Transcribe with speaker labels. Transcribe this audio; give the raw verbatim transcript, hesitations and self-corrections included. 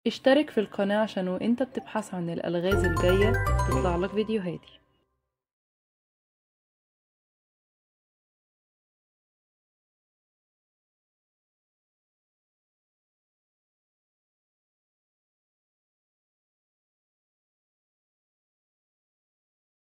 Speaker 1: اشترك في القناة عشان وانت بتبحث عن الألغاز الجاية تطلع لك فيديوهاتي.